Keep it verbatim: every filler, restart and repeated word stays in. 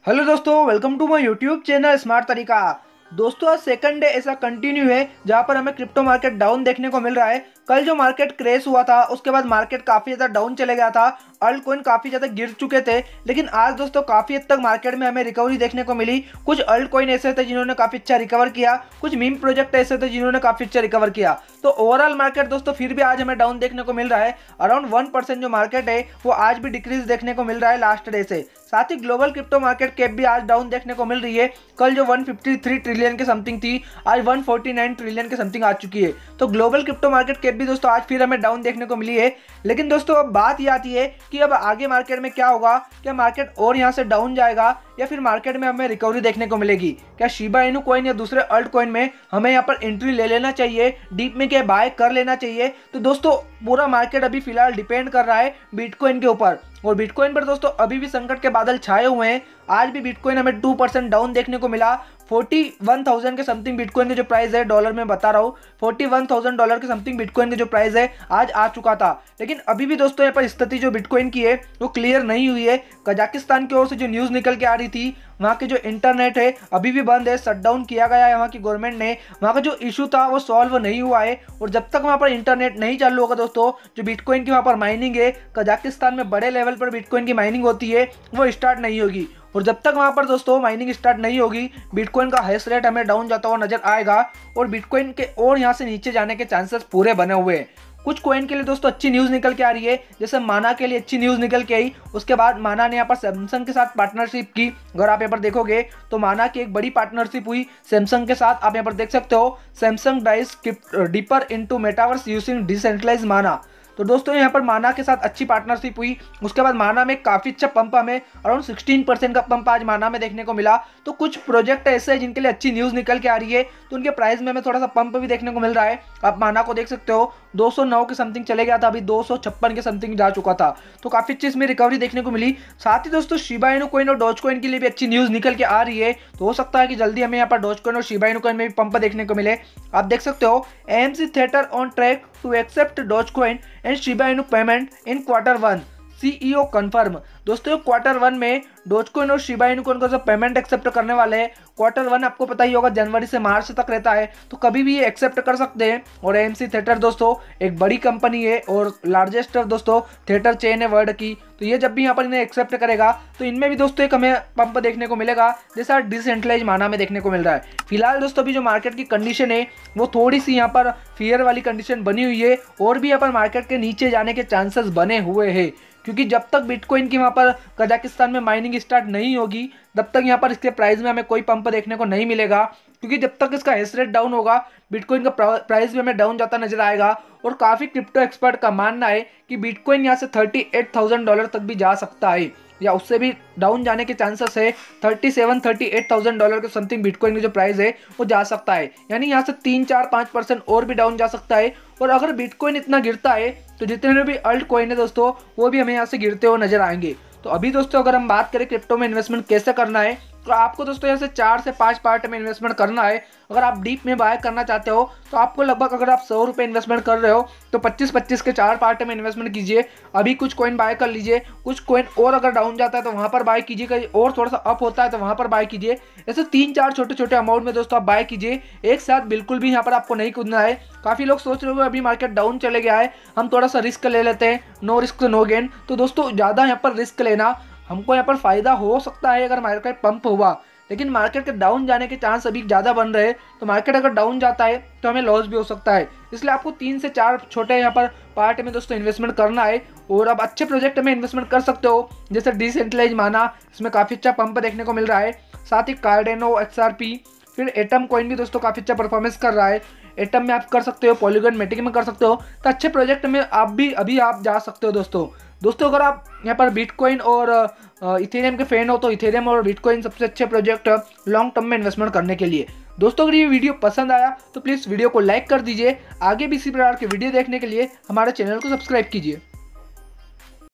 Hello दोस्तों, welcome to my YouTube channel smart तरीका। दोस्तों आज सेकंड डे ऐसा कंटिन्यू है जहां पर हमें क्रिप्टो मार्केट डाउन देखने को मिल रहा है। कल जो मार्केट क्रैश हुआ था उसके बाद मार्केट काफी ज्यादा डाउन चले गया था, अल्ट कॉइन काफी ज्यादा गिर चुके थे। लेकिन आज दोस्तों काफी हद तक मार्केट में हमें रिकवरी देखने को मिली। कुछ अल्ट कॉइन ऐसे थे जिन्होंने काफी अच्छा रिकवर किया, कुछ मीम प्रोजेक्ट ऐसे थे जिन्होंने काफी अच्छा रिकवर किया। तो ओवरऑल मार्केट दोस्तों फिर भी आज हमें डाउन देखने को मिल रहा है। अराउंड वन परसेंट जो मार्केट है वो आज भी डिक्रीज देखने को मिल रहा है लास्ट डे से। साथ ही ग्लोबल क्रिप्टो मार्केट कैप भी आज डाउन देखने को मिल रही है। कल जो वन फिफ्टी थ्री ट्रिलियन के समथिंग थी, आज वन फोर्टी नाइन ट्रिलियन के समथिंग आ चुकी है। तो ग्लोबल क्रिप्टो मार्केट कैप भी दोस्तों आज फिर हमें डाउन देखने को मिली है। लेकिन दोस्तों अब बात ये आती है कि अब आगे मार्केट में क्या होगा। क्या मार्केट और यहाँ से डाउन जाएगा या फिर मार्केट में हमें रिकवरी देखने को मिलेगी? क्या शिबा इनू कॉइन या दूसरे अल्ट कॉइन में हमें यहाँ पर एंट्री ले लेना चाहिए, डीप में क्या बाय कर लेना चाहिए? तो दोस्तों पूरा मार्केट अभी फिलहाल डिपेंड कर रहा है बिटकॉइन के ऊपर। और बिटकॉइन पर दोस्तों अभी भी संकट के बादल छाए हुए हैं। आज भी बिटकॉइन हमें टू परसेंट डाउन देखने को मिला। फोर्टी वन थाउजेंड के समथिंग बिटकॉइन के जो प्राइस है, डॉलर में बता रहा हूँ, फोर्टी वन थाउजेंड डॉलर के समथिंग बिटकॉइन के जो प्राइस है आज आ चुका था। लेकिन अभी भी दोस्तों यहाँ पर स्थिति जो बिटकॉइन की है वो क्लियर नहीं हुई है। कजाकिस्तान की ओर से जो न्यूज़ निकल के आ रही थी, वहाँ के जो इंटरनेट है अभी भी बंद है, शटडाउन किया गया है वहाँ की गवर्नमेंट ने। वहाँ का जो इशू था वो सॉल्व नहीं हुआ है। और जब तक वहाँ पर इंटरनेट नहीं चालू होगा दोस्तों, जो बिटकॉइन की वहाँ पर माइनिंग है, कजाकिस्तान में बड़े लेवल पर बिटकॉइन की माइनिंग होती है, वो स्टार्ट नहीं होगी। और जब तक वहाँ पर दोस्तों माइनिंग स्टार्ट नहीं होगी, बिटकॉइन का हैश रेट हमें डाउन जाता हुआ नजर आएगा। और बिटकॉइन के और यहाँ से नीचे जाने के चांसेस पूरे बने हुए हैं। कुछ कॉइन के लिए दोस्तों अच्छी न्यूज़ निकल के आ रही है, जैसे माना के लिए अच्छी न्यूज़ निकल के आई। उसके बाद माना ने यहाँ पर सैमसंग के साथ पार्टनरशिप की। अगर आप यहाँ पर देखोगे तो माना की एक बड़ी पार्टनरशिप हुई सैमसंग के साथ। आप यहाँ पर देख सकते हो, Samsung dives deeper into metaverse using decentralized Mana. तो दोस्तों यहाँ पर माना के साथ अच्छी पार्टनरशिप हुई। उसके बाद माना में काफ़ी अच्छा पंप हमें अराउंड सिक्सटीन परसेंट का पंप आज माना में देखने को मिला। तो कुछ प्रोजेक्ट ऐसे हैं जिनके लिए अच्छी न्यूज़ निकल के आ रही है, तो उनके प्राइस में हमें थोड़ा सा पंप भी देखने को मिल रहा है। आप माना को देख सकते हो, दो सौ नौ के समथिंग चले गया था, अभी दो सौ छप्पन के समथिंग जा चुका था। तो काफ़ी अच्छी इसमें रिकवरी देखने को मिली। साथ ही दोस्तों शिबा इनू कॉइन और डॉज कॉइन के लिए भी अच्छी न्यूज़ निकल के आ रही है। तो हो सकता है कि जल्दी हमें यहाँ पर डॉज कॉइन और शिबा इनू कॉइन में भी पंप देखने को मिले। आप देख सकते हो, AMC theatre on track to accept Doge coin and Shiba Inu payment in quarter one, CEO confirm. दोस्तों क्वार्टर वन में डोजकॉइन और शिबा इनू कॉइन का पेमेंट एक्सेप्ट करने वाले हैं। क्वार्टर वन आपको पता ही होगा जनवरी से मार्च तक रहता है, तो कभी भी ये एक्सेप्ट कर सकते हैं। और एएमसी थिएटर दोस्तों एक बड़ी कंपनी है और लार्जेस्ट दोस्तों थिएटर चेन है वर्ल्ड की। तो ये जब भी यहाँ पर इन्हें एक्सेप्ट करेगा तो इनमें भी दोस्तों एक हमें पंप देखने को मिलेगा, जैसा डिसेंट्रलाइज माना में देखने को मिल रहा है। फिलहाल दोस्तों अभी जो मार्केट की कंडीशन है वो थोड़ी सी यहाँ पर फियर वाली कंडीशन बनी हुई है, और भी यहाँ पर मार्केट के नीचे जाने के चांसेस बने हुए हैं। क्योंकि जब तक बिटकॉइन की वहाँ पर कजाकिस्तान में माइनिंग स्टार्ट नहीं होगी, तब तक यहाँ पर इसके प्राइस में हमें कोई पंप देखने को नहीं मिलेगा। क्योंकि जब तक इसका हैश रेट डाउन होगा, बिटकॉइन का प्राइस भी हमें डाउन जाता नजर आएगा। और काफ़ी क्रिप्टो एक्सपर्ट का मानना है कि बिटकॉइन यहाँ से थर्टी एट थाउजेंड डॉलर तक भी जा सकता है, या उससे भी डाउन जाने के चांसेस है। Thirty seven thirty eight thousand dollar के समथिंग बिटकॉइन की जो प्राइस है वो जा सकता है, यानी यहाँ से तीन चार पाँच परसेंट और भी डाउन जा सकता है। और अगर बिटकॉइन इतना गिरता है तो जितने भी अल्ट कॉइन है दोस्तों वो भी हमें यहाँ से गिरते हुए नजर आएंगे। तो अभी दोस्तों अगर हम बात करें क्रिप्टो में इन्वेस्टमेंट कैसे करना है, तो आपको दोस्तों यहाँ से चार से पाँच पार्ट में इन्वेस्टमेंट करना है। अगर आप डीप में बाय करना चाहते हो तो आपको लगभग, अगर आप सौ रुपये इन्वेस्टमेंट कर रहे हो तो पच्चीस पच्चीस के चार पार्ट में इन्वेस्टमेंट कीजिए। अभी कुछ कॉइन बाय कर लीजिए, कुछ कॉइन और अगर डाउन जाता है तो वहाँ पर बाय कीजिए, कहीं और थोड़ा सा अप होता है तो वहाँ पर बाय कीजिए। ऐसे तीन चार छोटे छोटे अमाउंट में दोस्तों आप बाय कीजिए, एक साथ बिल्कुल भी यहाँ पर आपको नहीं कूदना है। काफ़ी लोग सोच रहे हो अभी मार्केट डाउन चले गया है, हम थोड़ा सा रिस्क ले लेते हैं, नो रिस्क नो गेन। तो दोस्तों ज़्यादा यहाँ पर रिस्क लेना, हमको यहाँ पर फायदा हो सकता है अगर मार्केट पंप हुआ, लेकिन मार्केट के डाउन जाने के चांस अभी ज़्यादा बन रहे हैं। तो मार्केट अगर डाउन जाता है तो हमें लॉस भी हो सकता है, इसलिए आपको तीन से चार छोटे यहाँ पर पार्ट में दोस्तों इन्वेस्टमेंट करना है। और अब अच्छे प्रोजेक्ट में इन्वेस्टमेंट कर सकते हो, जैसे डिसेंट्रलाइज माना, इसमें काफ़ी अच्छा पंप देखने को मिल रहा है। साथ ही कार्डेनो, एक्सआरपी, फिर एटम कॉइन भी दोस्तों काफ़ी अच्छा परफॉर्मेंस कर रहा है। एटम में आप कर सकते हो, पॉलीगन मेटिक में कर सकते हो। तो अच्छे प्रोजेक्ट में आप भी अभी आप जा सकते हो दोस्तों। दोस्तों अगर आप यहाँ पर बिटकॉइन और इथेरियम के फैन हो तो इथेरियम और बिटकॉइन सबसे अच्छे प्रोजेक्ट लॉन्ग टर्म में इन्वेस्टमेंट करने के लिए। दोस्तों अगर ये वीडियो पसंद आया तो प्लीज़ वीडियो को लाइक कर दीजिए। आगे भी इसी प्रकार के वीडियो देखने के लिए हमारे चैनल को सब्सक्राइब कीजिए।